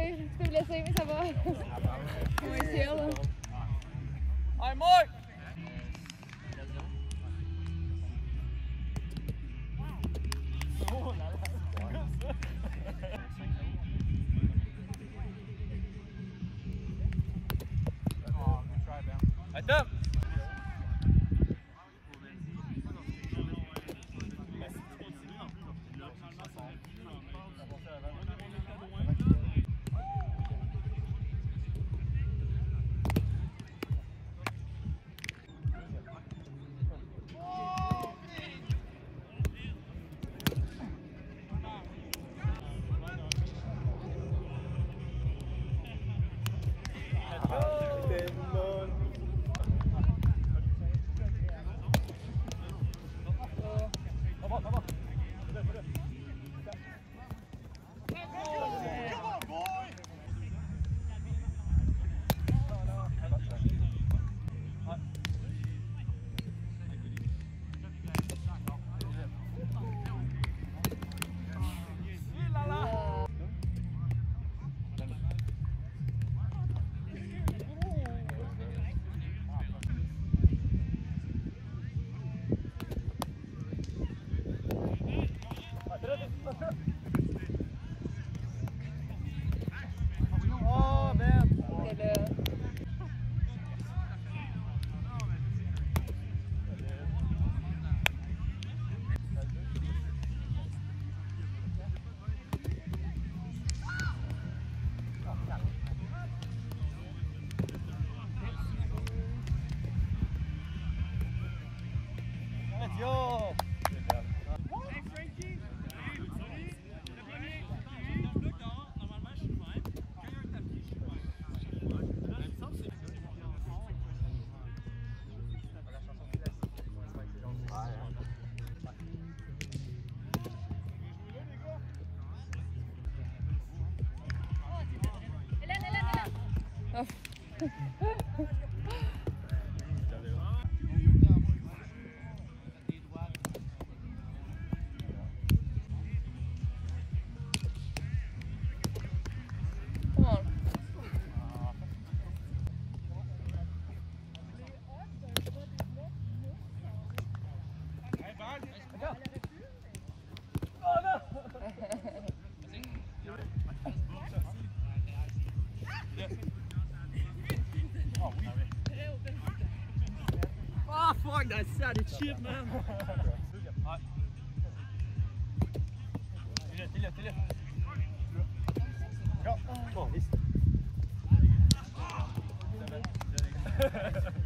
rire. Tu peux me laisser, mais ça va. On est sûr, là. Allez, Mike! Attends! Oh merde! T'es là. Let's go! Come on. Oh non! Oh fuck, that sounded shit, man. T'es là. Go. Bon,